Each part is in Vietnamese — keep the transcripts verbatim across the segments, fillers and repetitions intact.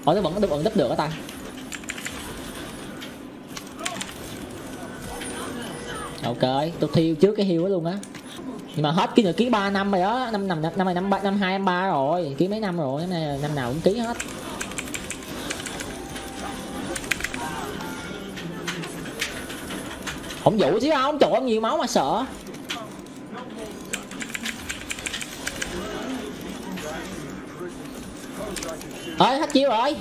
Ủa nó vẫn nó vẫn đúp được á ta. Ok, tôi thiêu trước cái hiêu đó luôn á. Nhưng mà hết ký nữa ký ba năm rồi đó, năm năm năm này năm ba năm hai năm ba rồi, ký mấy năm rồi, năm này năm nào cũng ký hết. Không vũ chứ không, trời ơi nhiều máu mà sợ. Ơi hết chiêu rồi.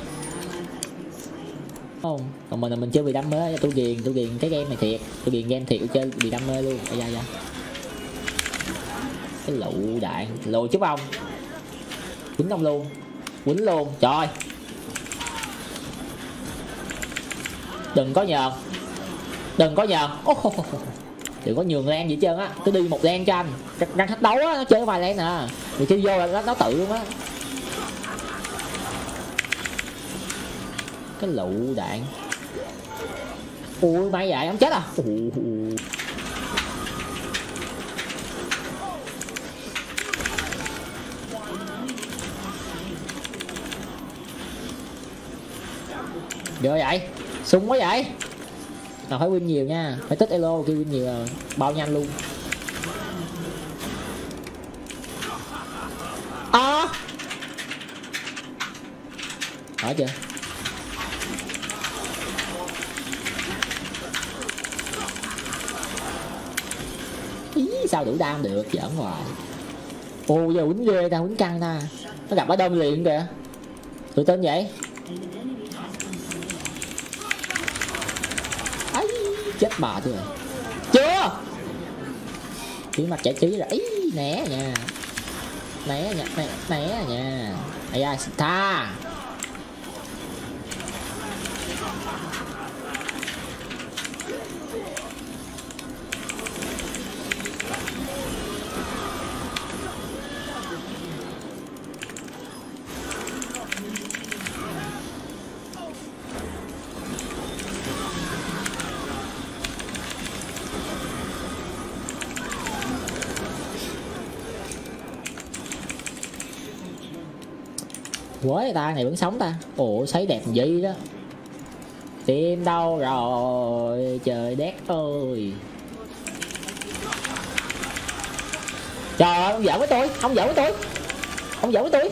Không, còn mình là mình chơi vì đam mê, tôi ghiền tôi ghiền cái game này thiệt, tôi ghiền game thiệt, tôi chơi vì đam mê luôn. Ây da da. Cái lựu đạn lùi chút không, quýnh ông luôn, quýnh luôn trời. Đừng có nhờn, đừng có nhờn, đừng có nhường lan gì hết trơn á, cứ đi một lan cho anh. Răng thách đấu á, nó chơi vài lan nè, rồi chơi vô là nó, nó tự luôn á. Cái lựu đạn. Ui may vậy ông chết à. Rồi vậy sung quá vậy. Nào phải win nhiều nha, phải tích elo kia, win nhiều là bao nhanh luôn. À hỏi chưa. Ý, sao đủ đam được, giỡn hoài. Ồ giờ quýnh ghê ta, quýnh căng ta, nó gặp ở đông liền kìa. Tụi tên vậy. Ấy chết bà tôi rồi. Chưa tiếng mặt giải trí rồi. Ý né nha, né nha, né, né nha. Ây da tha. Quế ta này vẫn sống ta. Ồ sấy đẹp gì đó. Tìm đâu rồi trời đét ơi. Trời ơi ông giỡn với tôi, ông giỡn với tôi, ông giỡn với tôi.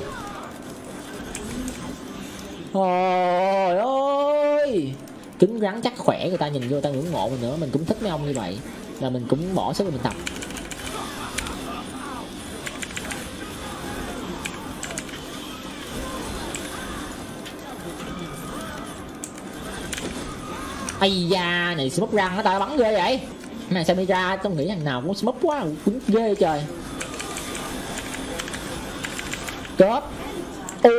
Trời ơi cứng rắn chắc khỏe, người ta nhìn vô ta ngưỡng mộ mình nữa, mình cũng thích mấy ông như vậy là mình cũng bỏ sức mình tập. Ây da này smoke răng nó ta bắn ghê vậy. Này Samira tôi nghĩ thằng nào cũng smoke quá, cũng ghê trời. Cớp. Ô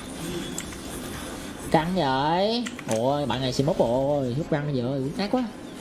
căng vậy. Ôi bạn này smoke rồi, hút răng giờ ác quá.